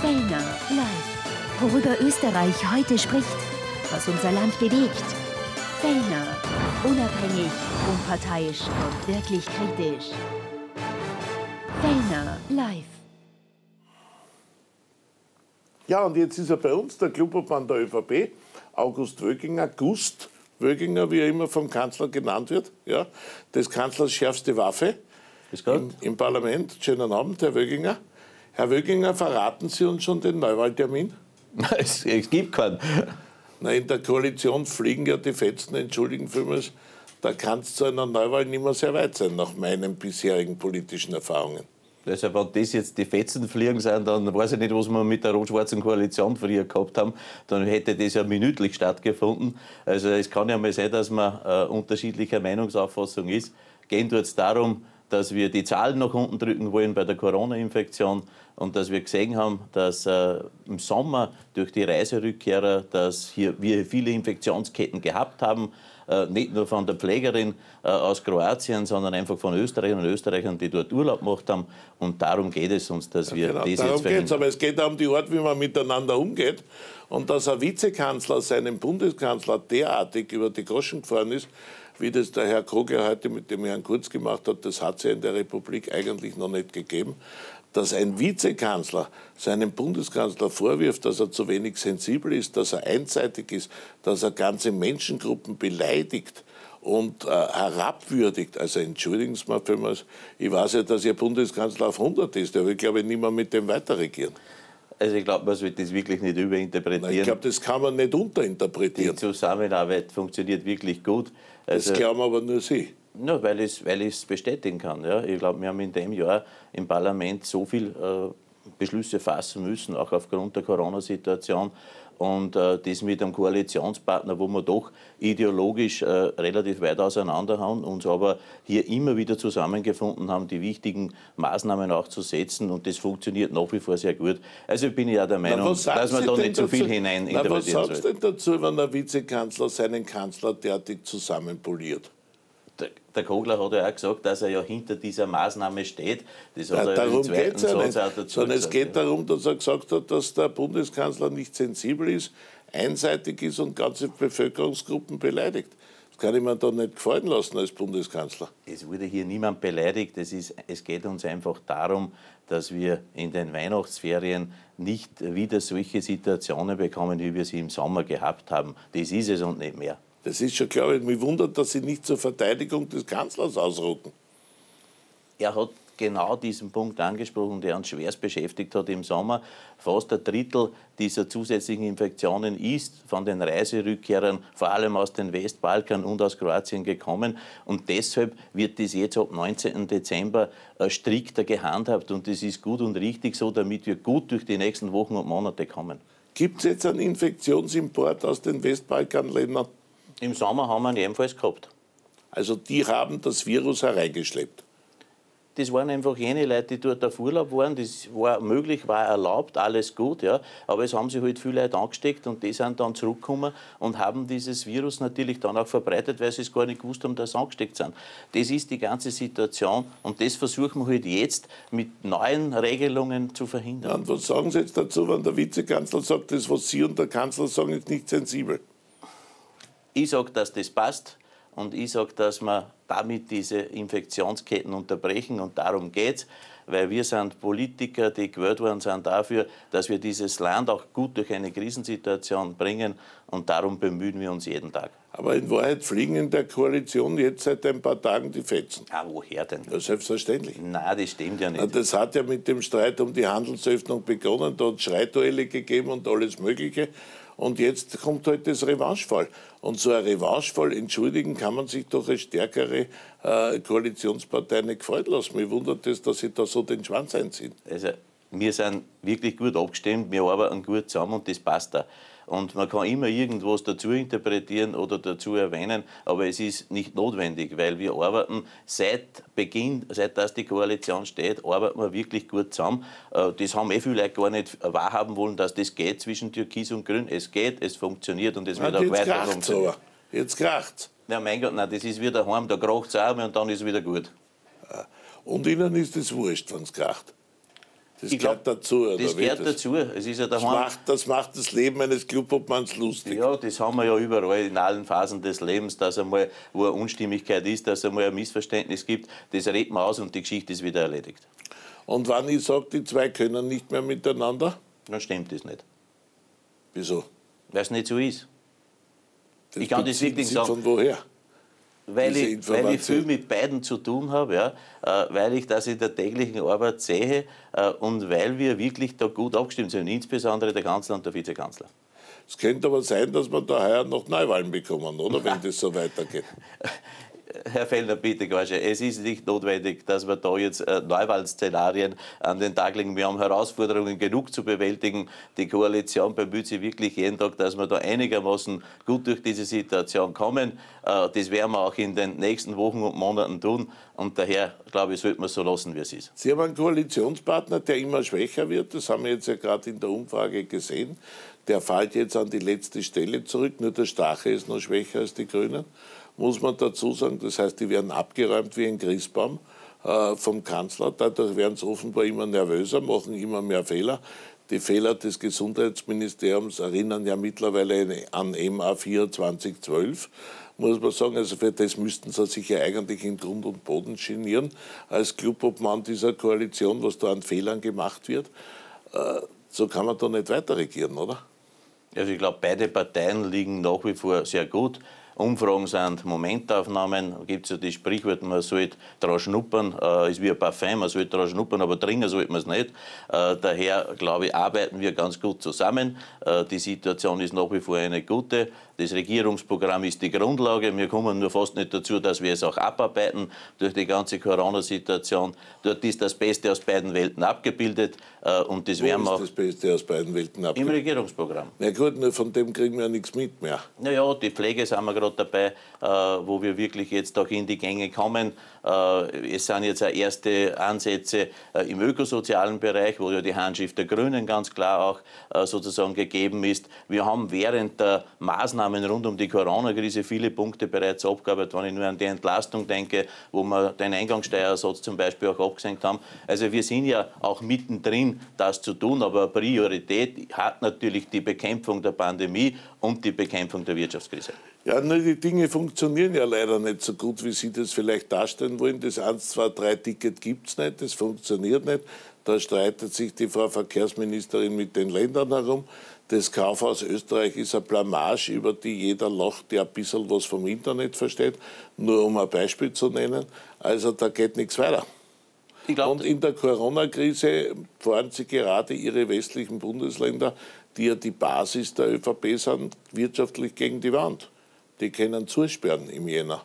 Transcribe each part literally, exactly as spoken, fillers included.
Fellner live. Worüber Österreich heute spricht, was unser Land bewegt. Fellner, unabhängig, unparteiisch und wirklich kritisch. Fellner live. Ja, und jetzt ist er bei uns, der Clubobmann der ÖVP, August Wöginger, Gust Wöginger, wie er immer vom Kanzler genannt wird, ja, des Kanzlers schärfste Waffe im, im Parlament. Schönen Abend, Herr Wöginger. Herr Wöginger, verraten Sie uns schon den Neuwahltermin? Es, es gibt keinen. Na, in der Koalition fliegen ja die Fetzen, entschuldigen vielmals, da kann es zu einer Neuwahl nicht mehr sehr weit sein, nach meinen bisherigen politischen Erfahrungen. Also wenn das jetzt die Fetzen fliegen sind, dann weiß ich nicht, was wir mit der rot-schwarzen Koalition früher gehabt haben. Dann hätte das ja minütlich stattgefunden. Also es kann ja mal sein, dass man äh, unterschiedlicher Meinungsauffassung ist. Gehen tut es darum, dass wir die Zahlen nach unten drücken wollen bei der Corona-Infektion und dass wir gesehen haben, dass äh, im Sommer durch die Reiserückkehrer, dass hier wir viele Infektionsketten gehabt haben, äh, nicht nur von der Pflegerin äh, aus Kroatien, sondern einfach von Österreichern und Österreichern, die dort Urlaub gemacht haben. Und darum geht es uns, dass wir ja, genau, das darum jetzt verhindern. Geht's, aber es geht auch um die Art, wie man miteinander umgeht. Und dass ein Vizekanzler seinem Bundeskanzler derartig über die Goschen gefahren ist, wie das der Herr Kogler heute mit dem Herrn Kurz gemacht hat, das hat es ja in der Republik eigentlich noch nicht gegeben. Dass ein Vizekanzler seinem Bundeskanzler vorwirft, dass er zu wenig sensibel ist, dass er einseitig ist, dass er ganze Menschengruppen beleidigt und äh, herabwürdigt. Also entschuldigen Sie mal vielmals, ich weiß ja, dass Ihr Bundeskanzler auf hundert ist, der will, glaube ich, nicht mehr mit dem weiterregieren. Also ich glaube, man sollte das wirklich nicht überinterpretieren. Nein, ich glaube, das kann man nicht unterinterpretieren. Die Zusammenarbeit funktioniert wirklich gut. Also, das glauben aber nur Sie. Ja, weil ich es weil ich's bestätigen kann. Ja. Ich glaube, wir haben in dem Jahr im Parlament so viel äh, Beschlüsse fassen müssen, auch aufgrund der Corona-Situation. Und äh, das mit einem Koalitionspartner, wo wir doch ideologisch äh, relativ weit auseinander haben, uns aber hier immer wieder zusammengefunden haben, die wichtigen Maßnahmen auch zu setzen. Und das funktioniert nach wie vor sehr gut. Also bin ich ja der Meinung, Na, dass man da nicht zu so viel hineininterpretieren soll. Was soll. sagst du denn dazu, wenn der Vizekanzler seinen Kanzler derartig zusammenpoliert? Der Kogler hat ja auch gesagt, dass er ja hinter dieser Maßnahme steht. Das hat ja, er darum im zweiten geht's ja Satz nicht. auch dazu Sondern gesagt, es geht ja. darum, dass er gesagt hat, dass der Bundeskanzler nicht sensibel ist, einseitig ist und ganze Bevölkerungsgruppen beleidigt. Das kann ich mir da nicht gefallen lassen als Bundeskanzler. Es wurde hier niemand beleidigt. Es, ist, es geht uns einfach darum, dass wir in den Weihnachtsferien nicht wieder solche Situationen bekommen, wie wir sie im Sommer gehabt haben. Das ist es und nicht mehr. Das ist schon klar. Mich wundert, dass Sie nicht zur Verteidigung des Kanzlers ausrücken. Er hat genau diesen Punkt angesprochen, der uns schwerst beschäftigt hat im Sommer. Fast ein Drittel dieser zusätzlichen Infektionen ist von den Reiserückkehrern, vor allem aus den Westbalkan und aus Kroatien gekommen. Und deshalb wird das jetzt ab neunzehnten Dezember strikter gehandhabt. Und das ist gut und richtig so, damit wir gut durch die nächsten Wochen und Monate kommen. Gibt es jetzt einen Infektionsimport aus den Westbalkanländern? Im Sommer haben wir ihn ebenfalls gehabt. Also die haben das Virus hereingeschleppt? Das waren einfach jene Leute, die dort auf Urlaub waren. Das war möglich, war erlaubt, alles gut. Ja. Aber es haben sich halt viele Leute angesteckt und die sind dann zurückgekommen und haben dieses Virus natürlich dann auch verbreitet, weil sie es gar nicht gewusst haben, dass sie angesteckt sind. Das ist die ganze Situation und das versuchen wir halt jetzt mit neuen Regelungen zu verhindern. Ja, und was sagen Sie jetzt dazu, wenn der Vizekanzler sagt, das, was Sie und der Kanzler sagen, ist nicht sensibel? Ich sage, dass das passt und ich sage, dass wir damit diese Infektionsketten unterbrechen und darum geht es, weil wir sind Politiker, die gewählt worden sind dafür, dass wir dieses Land auch gut durch eine Krisensituation bringen und darum bemühen wir uns jeden Tag. Aber in Wahrheit fliegen in der Koalition jetzt seit ein paar Tagen die Fetzen. Ah, woher denn? Ja, selbstverständlich. Nein, das stimmt ja nicht. Na, das hat ja mit dem Streit um die Handelsöffnung begonnen, da hat es Schreituelle gegeben und alles Mögliche. Und jetzt kommt halt das Revanchefall. Und so ein Revanchefall, entschuldigen, kann man sich doch als stärkere äh, Koalitionspartei nicht gefallen lassen. Mich wundert es, dass sie da so den Schwanz einziehen. Also, wir sind wirklich gut abgestimmt, wir arbeiten gut zusammen und das passt da. Und man kann immer irgendwas dazu interpretieren oder dazu erwähnen, aber es ist nicht notwendig, weil wir arbeiten seit Beginn, seit dass die Koalition steht, arbeiten wir wirklich gut zusammen. Das haben eh viele Leute gar nicht wahrhaben wollen, dass das geht zwischen Türkis und Grün. Es geht, es funktioniert und es wird auch weiter funktionieren. Jetzt kracht's. Ja, mein Gott, nein, das ist wieder heim, da kracht's auch und dann ist es wieder gut. Und Ihnen ist es wurscht, wenn es kracht? Das gehört glaub, dazu, oder? Das gehört dazu. Es ist ja das, macht, das macht das Leben eines Clubobmanns lustig. Ja, das haben wir ja überall in allen Phasen des Lebens, dass einmal, wo eine Unstimmigkeit ist, dass einmal ein Missverständnis gibt. Das redet man aus und die Geschichte ist wieder erledigt. Und wenn ich sage, die zwei können nicht mehr miteinander? Dann stimmt das nicht. Wieso? Weil es nicht so ist. Das ich kann das wirklich sagen. Von woher? Weil ich, weil ich viel mit beiden zu tun habe, ja, äh, weil ich das in der täglichen Arbeit sehe äh, und weil wir wirklich da gut abgestimmt sind, insbesondere der Kanzler und der Vizekanzler. Es könnte aber sein, dass wir da heuer noch Neuwahlen bekommen, oder, wenn das so weitergeht. Herr Fellner, bitte, es ist nicht notwendig, dass wir da jetzt äh, Neuwahlszenarien an den Tag legen. Wir haben Herausforderungen genug zu bewältigen. Die Koalition bemüht sich wirklich jeden Tag, dass wir da einigermaßen gut durch diese Situation kommen. Äh, das werden wir auch in den nächsten Wochen und Monaten tun. Und daher, glaube ich, sollte man es so lassen, wie es ist. Sie haben einen Koalitionspartner, der immer schwächer wird. Das haben wir jetzt ja gerade in der Umfrage gesehen. Der fällt jetzt an die letzte Stelle zurück. Nur der Strache ist noch schwächer als die Grünen, muss man dazu sagen. Das heißt, die werden abgeräumt wie ein Christbaum äh, vom Kanzler. Dadurch werden sie offenbar immer nervöser, machen immer mehr Fehler. Die Fehler des Gesundheitsministeriums erinnern ja mittlerweile an M A vier zweitausendzwölf. Muss man sagen, also für das müssten sie sich ja eigentlich in Grund und Boden genieren, als Clubobmann dieser Koalition, was da an Fehlern gemacht wird. Äh, so kann man da nicht weiter regieren, oder? Also ich glaube, beide Parteien liegen nach wie vor sehr gut. Umfragen sind Momentaufnahmen. Da gibt es ja die Sprichwörter, man sollte daran schnuppern. Äh, ist wie ein Parfum, man sollte daran schnuppern, aber trinken sollte man es nicht. Äh, daher, glaube ich, arbeiten wir ganz gut zusammen. Äh, die Situation ist nach wie vor eine gute. Das Regierungsprogramm ist die Grundlage. Wir kommen nur fast nicht dazu, dass wir es auch abarbeiten durch die ganze Corona-Situation. Dort ist das Beste aus beiden Welten abgebildet. Äh, und das Wo werden wir ist das Beste aus beiden Welten abgebildet? Im Regierungsprogramm. Na gut, nur von dem kriegen wir ja nichts mit mehr. Naja, die Pflege sind wir gerade dabei, äh, wo wir wirklich jetzt auch in die Gänge kommen. Äh, es sind jetzt auch erste Ansätze äh, im ökosozialen Bereich, wo ja die Handschrift der Grünen ganz klar auch äh, sozusagen gegeben ist. Wir haben während der Maßnahmen rund um die Corona-Krise viele Punkte bereits abgearbeitet, wenn ich nur an die Entlastung denke, wo wir den Eingangssteuersatz zum Beispiel auch abgesenkt haben. Also wir sind ja auch mittendrin, das zu tun, aber Priorität hat natürlich die Bekämpfung der Pandemie und die Bekämpfung der Wirtschaftskrise. Ja, nur die Dinge funktionieren ja leider nicht so gut, wie Sie das vielleicht darstellen wollen. Das eins zwei drei Ticket gibt es nicht, das funktioniert nicht. Da streitet sich die Frau Verkehrsministerin mit den Ländern herum. Das Kaufhaus Österreich ist eine Blamage, über die jeder lacht, der ein bisschen was vom Internet versteht. Nur um ein Beispiel zu nennen. Also da geht nichts weiter. Ich glaub, Und in der Corona-Krise fahren Sie gerade Ihre westlichen Bundesländer, die ja die Basis der ÖVP sind, wirtschaftlich gegen die Wand. Die können zusperren im Jänner.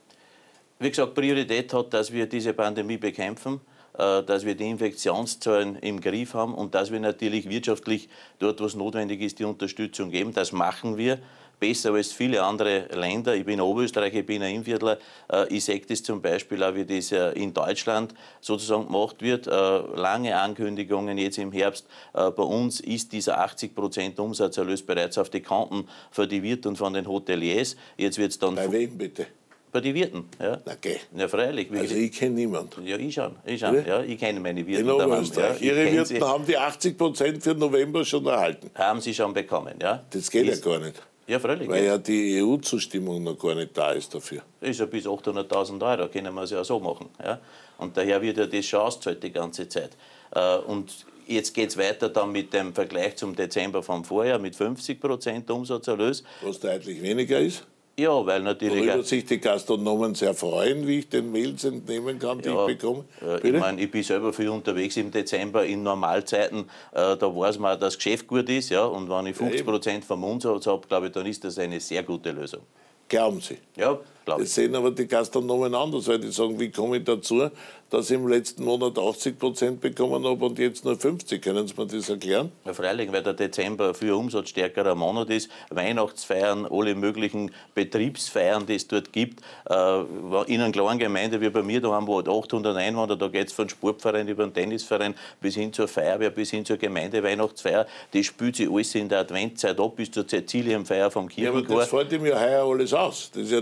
Wie gesagt, Priorität hat, dass wir diese Pandemie bekämpfen, dass wir die Infektionszahlen im Griff haben und dass wir natürlich wirtschaftlich dort, was notwendig ist, die Unterstützung geben. Das machen wir besser als viele andere Länder. Ich bin Oberösterreicher, ich bin ein Innviertler. Ich sehe das zum Beispiel auch, wie das in Deutschland sozusagen gemacht wird. Lange Ankündigungen jetzt im Herbst. Bei uns ist dieser achtzig Prozent Umsatzerlös bereits auf die Konten von den Wirten und von den Hoteliers. Jetzt wird's dann Bei wem bitte? Bei den Wirten, ja. Okay. Ja, freilich. Also ich kenne niemanden. Ja, ich schon. Ich, schon. Ja, ich kenne meine Wirten. In Oberösterreich. Ja, Ihre Wirten sie, haben die achtzig Prozent für November schon erhalten. Haben sie schon bekommen, ja. Das geht ist, ja gar nicht. Ja, freilich. Weil ja die E U-Zustimmung noch gar nicht da ist dafür. Ist ja bis achthunderttausend Euro, können wir es ja so machen. Ja. Und daher wird ja das schon ausgezahlt die ganze Zeit. Und jetzt geht es weiter dann mit dem Vergleich zum Dezember vom Vorjahr mit fünfzig Prozent Umsatzerlös. Was deutlich weniger ist? Ja, weil natürlich... Worüber sich die Gastronomen sehr freuen, wie ich den Mails entnehmen kann, die ja, ich bekomme. Bitte? Ich meine, ich bin selber viel unterwegs im Dezember in Normalzeiten. Äh, da weiß man, dass das Geschäft gut ist. Ja, und wenn ich fünfzig Prozent vom Umsatz habe, glaube ich, dann ist das eine sehr gute Lösung. Glauben Sie? Ja, glaube ich. Das sehen aber die Gastronomen anders, weil die sagen, wie komme ich dazu, dass ich im letzten Monat achtzig Prozent bekommen habe und jetzt nur fünfzig. Können Sie mir das erklären? Ja, freilich, weil der Dezember für umsatzstärkerer Monat ist. Weihnachtsfeiern, alle möglichen Betriebsfeiern, die es dort gibt. Äh, in einer kleinen Gemeinde wie bei mir, da haben wir achthundert Einwohner, da geht es von Sportverein über den Tennisverein bis hin zur Feuerwehr, bis hin zur Gemeindeweihnachtsfeier. Das spielt sich alles in der Adventzeit ab, bis zur Cäcilienfeier vom Kirchenchor. Ja, aber das fällt ihm ja heuer alles aus. Das ist ja nicht so,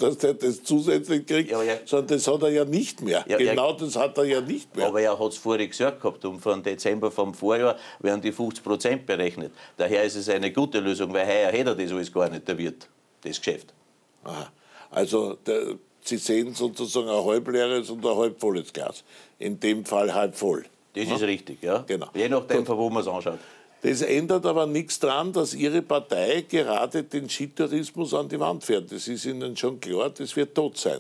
dass der das zusätzlich kriegt, ja, ja. sondern das hat er ja nicht mehr. Ja, genau ja. das hat er ja nicht mehr. Aber er hat es vorher gesagt gehabt, und von Dezember vom Vorjahr werden die fünfzig Prozent berechnet. Daher ist es eine gute Lösung, weil heuer hätte er das alles gar nicht, der Wirt, das Geschäft. Aha. Also der, Sie sehen sozusagen ein halbleeres und ein halbvolles Glas. In dem Fall halb voll. Das ja? ist richtig, ja. Genau. Je nachdem, von wo man es anschaut. Das ändert aber nichts daran, dass Ihre Partei gerade den Skitourismus an die Wand fährt. Das ist Ihnen schon klar, das wird tot sein.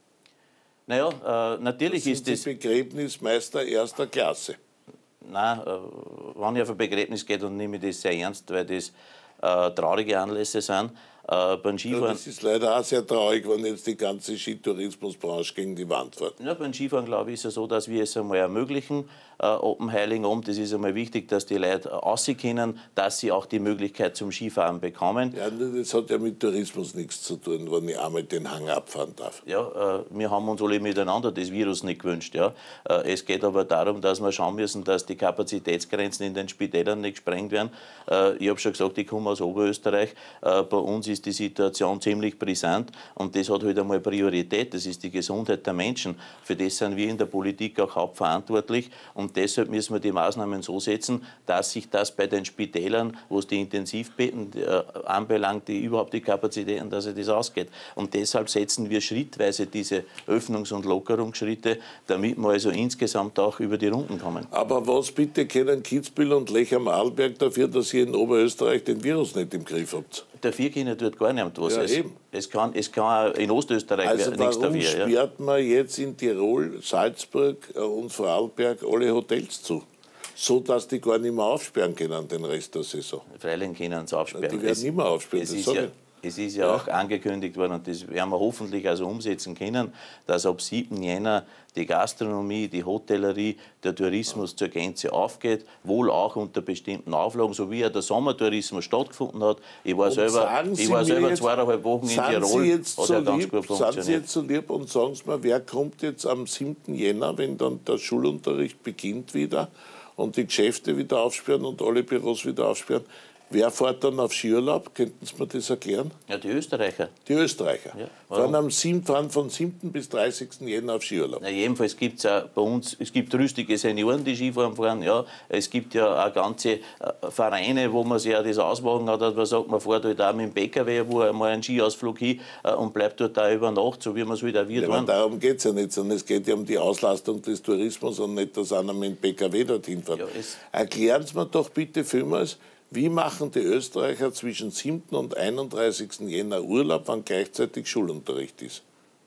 Naja, äh, natürlich das ist das... das... Begräbnismeister erster Klasse. Nein, äh, wenn ich auf ein Begräbnis geht, und nehme ich das sehr ernst, weil das äh, traurige Anlässe sind. Äh, beim Skifahren, ja, das ist leider auch sehr traurig, wenn jetzt die ganze Skitourismusbranche gegen die Wand fährt. Ja, beim Skifahren, glaube ich, ist es so, dass wir es einmal ermöglichen. Äh, ab dem Heiligen Abend, das ist einmal wichtig, dass die Leute aussehen können, dass sie auch die Möglichkeit zum Skifahren bekommen. Ja, das hat ja mit Tourismus nichts zu tun, wenn ich einmal den Hang abfahren darf. Ja, äh, wir haben uns alle miteinander das Virus nicht gewünscht. Ja. Äh, es geht aber darum, dass wir schauen müssen, dass die Kapazitätsgrenzen in den Spitälern nicht gesprengt werden. Äh, ich habe schon gesagt, ich komme aus Oberösterreich. Äh, bei uns ist die Situation ziemlich brisant und das hat halt einmal Priorität. Das ist die Gesundheit der Menschen. Für das sind wir in der Politik auch hauptverantwortlich. Und deshalb müssen wir die Maßnahmen so setzen, dass sich das bei den Spitälern, wo es die Intensivbetten äh, anbelangt, die überhaupt die Kapazitäten, dass sich das ausgeht. Und deshalb setzen wir schrittweise diese Öffnungs- und Lockerungsschritte, damit wir also insgesamt auch über die Runden kommen. Aber was bitte können Kitzbühel und Lech am Arlberg dafür, dass ihr in Oberösterreich den Virus nicht im Griff habt? Dafür können tut gar niemand was. Ja, es, eben. Es, kann, es kann auch in Ostösterreich also nichts dafür. Also warum sperrt ja? man jetzt in Tirol, Salzburg und Vorarlberg alle Hotels zu? So, dass die gar nicht mehr aufsperren können den Rest der Saison. Freilich können sie aufsperren. Die werden es, nicht mehr aufsperren, es das ist sage ja, ich. Es ist ja, ja auch angekündigt worden, und das werden wir hoffentlich also umsetzen können, dass ab siebten Jänner die Gastronomie, die Hotellerie, der Tourismus zur Gänze aufgeht, wohl auch unter bestimmten Auflagen, so wie ja der Sommertourismus stattgefunden hat. Ich war und selber, ich war selber jetzt, zweieinhalb Wochen in Tirol. Sie jetzt hat so ganz lieb, gut funktioniert. Sind Sie jetzt so lieb und sagen Sie mir, wer kommt jetzt am siebten Jänner, wenn dann der Schulunterricht beginnt wieder und die Geschäfte wieder aufsperren und alle Büros wieder aufsperren? Wer fährt dann auf Skiurlaub? Könnten Sie mir das erklären? Ja, die Österreicher. Die Österreicher. Ja, fahren, am siebten, fahren von siebten bis dreißigsten Jänner auf Skiurlaub. Na, jedenfalls gibt es auch bei uns, es gibt rüstige Senioren, die Skifahren fahren. Ja. Es gibt ja auch ganze äh, Vereine, wo man sich ja das ausmachen hat, dass man sagt, man fährt halt auch mit dem P K W, wo einmal einen Skiausflug hin äh, und bleibt dort auch über Nacht, so wie man es halt auch wird. Ja, darum geht es ja nicht, sondern es geht ja um die Auslastung des Tourismus und nicht, dass einer mit dem P K W dorthin fährt. Ja, erklären Sie mir doch bitte vielmals, wie machen die Österreicher zwischen siebten und einunddreißigsten Jänner Urlaub, wenn gleichzeitig Schulunterricht ist?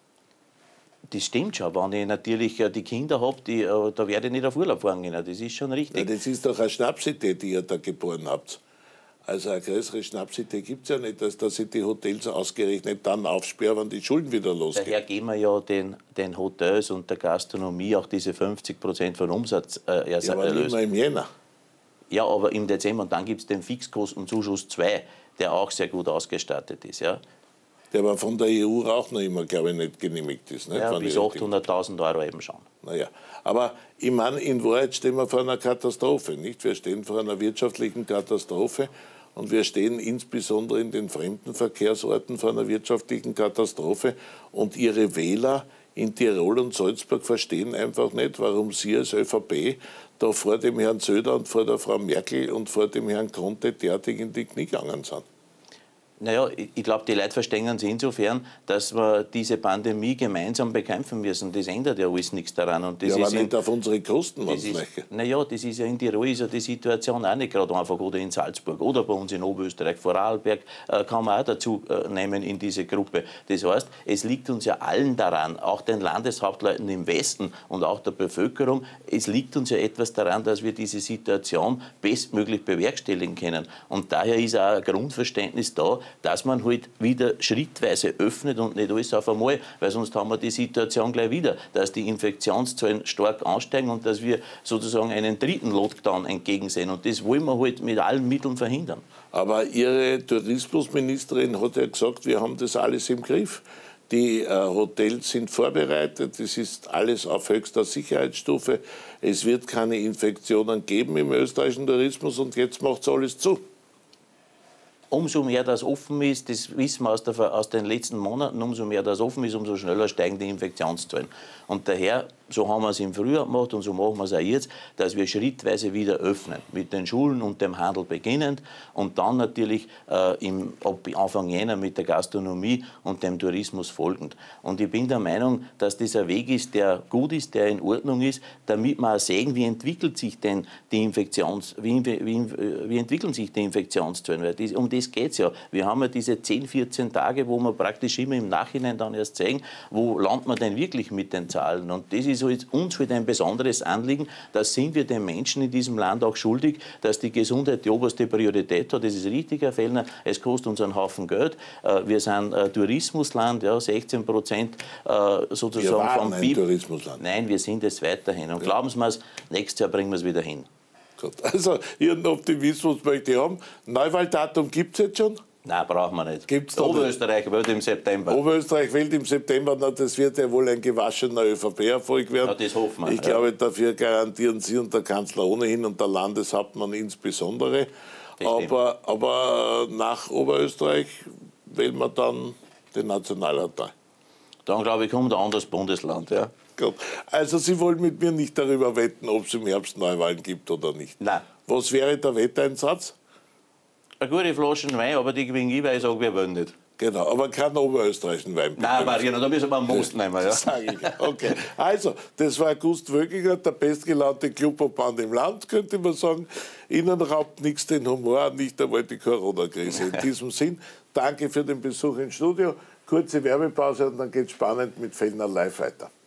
Das stimmt schon. Wenn ich natürlich die Kinder habe, die, da werde ich nicht auf Urlaub fahren können. Das ist schon richtig. Ja, das ist doch eine Schnapsidee, die ihr da geboren habt. Also eine größere Schnapsidee gibt es ja nicht, als dass ich die Hotels ausgerechnet dann aufsperren, wenn die Schulen wieder losgehen. Daher geben wir ja den, den Hotels und der Gastronomie auch diese fünfzig Prozent von Umsatz äh, ja, aber nicht mehr im Jänner. Ja, aber im Dezember, und dann gibt es den Fixkostenzuschuss zwei, der auch sehr gut ausgestattet ist. Ja. Der aber von der E U auch noch immer, glaube ich, nicht genehmigt ist. Nicht? Ja, bis achthunderttausend Euro eben schon. Naja, aber ich meine, in Wahrheit stehen wir vor einer Katastrophe. Nicht? Wir stehen vor einer wirtschaftlichen Katastrophe und wir stehen insbesondere in den Fremdenverkehrsorten vor einer wirtschaftlichen Katastrophe. Und Ihre Wähler in Tirol und Salzburg verstehen einfach nicht, warum Sie als ÖVP da vor dem Herrn Söder und vor der Frau Merkel und vor dem Herrn Conte derartig in die Knie gegangen sind. Naja, ich glaube, die Leute verstehen es insofern, dass wir diese Pandemie gemeinsam bekämpfen müssen. Das ändert ja alles nichts daran. Und das ja, aber ist nicht in, auf unsere Kosten, was Naja, das ist ja in Tirol ist ja die Situation auch nicht gerade einfach, oder in Salzburg oder bei uns in Oberösterreich, Vorarlberg, äh, kann man auch dazu äh, nehmen in diese Gruppe. Das heißt, es liegt uns ja allen daran, auch den Landeshauptleuten im Westen und auch der Bevölkerung, es liegt uns ja etwas daran, dass wir diese Situation bestmöglich bewerkstelligen können. Und daher ist auch ein Grundverständnis da, dass man halt wieder schrittweise öffnet und nicht alles auf einmal, weil sonst haben wir die Situation gleich wieder, dass die Infektionszahlen stark ansteigen und dass wir sozusagen einen dritten Lockdown entgegensehen. Und das wollen wir halt mit allen Mitteln verhindern. Aber Ihre Tourismusministerin hat ja gesagt, wir haben das alles im Griff. Die äh, Hotels sind vorbereitet, es ist alles auf höchster Sicherheitsstufe. Es wird keine Infektionen geben im österreichischen Tourismus und jetzt macht es alles zu. umso mehr das offen ist, das wissen wir aus, der, aus den letzten Monaten, umso mehr das offen ist, umso schneller steigen die Infektionszahlen. Und daher, so haben wir es im Frühjahr gemacht und so machen wir es auch jetzt, dass wir schrittweise wieder öffnen. Mit den Schulen und dem Handel beginnend und dann natürlich äh, im, ab Anfang Jänner mit der Gastronomie und dem Tourismus folgend. Und ich bin der Meinung, dass das ein Weg ist, der gut ist, der in Ordnung ist, damit wir auch sehen, wie entwickelt sich denn die Infektions, wie, wie, wie entwickeln sich die Infektionszahlen. Weil das, um das geht es ja. Wir haben ja diese zehn, vierzehn Tage, wo wir praktisch immer im Nachhinein dann erst sehen, wo landet man denn wirklich mit den Zahlen. Und das ist uns wieder ein besonderes Anliegen. Das sind wir den Menschen in diesem Land auch schuldig, dass die Gesundheit die oberste Priorität hat. Das ist richtig, Herr Fellner. Es kostet uns einen Haufen Geld. Wir sind ein Tourismusland, ja, sechzehn Prozent sozusagen wir waren vom ein B I P. Tourismusland. Nein, wir sind es weiterhin. Und ja. glauben Sie mir, nächstes Jahr bringen wir es wieder hin. Gut. Also, Ihren Optimismus möchte ich haben. Neuwahldatum gibt es jetzt schon? Nein, brauchen wir nicht. Gibt's Oberösterreich wird im September. Oberösterreich wählt im September, na, das wird ja wohl ein gewaschener ÖVP-Erfolg werden. Ja, das hoffen wir. Ich ja. glaube, dafür garantieren Sie und der Kanzler ohnehin und der Landeshauptmann insbesondere. Aber, aber nach Oberösterreich wählen wir dann den Nationalrat. Dann, glaube ich, kommt ein anderes Bundesland. Ja. Gut. Also Sie wollen mit mir nicht darüber wetten, ob es im Herbst Neuwahlen gibt oder nicht. Nein. Was wäre der Wetteinsatz? Eine gute Flasche Wein, aber die gewinne ich, weil ich sage, wir wollen nicht. Genau, aber keinen oberösterreichischen Wein. Nein, aber genau, da müssen wir einen Most nehmen. Ja. Das sage ich. Okay. Also, das war Gust Wöginger, der bestgelaunte Clubverband im Land, könnte man sagen. Ihnen raubt nichts den Humor, nicht einmal die Corona-Krise. In diesem Sinn, danke für den Besuch im Studio. Kurze Werbepause und dann geht es spannend mit Fellner live weiter.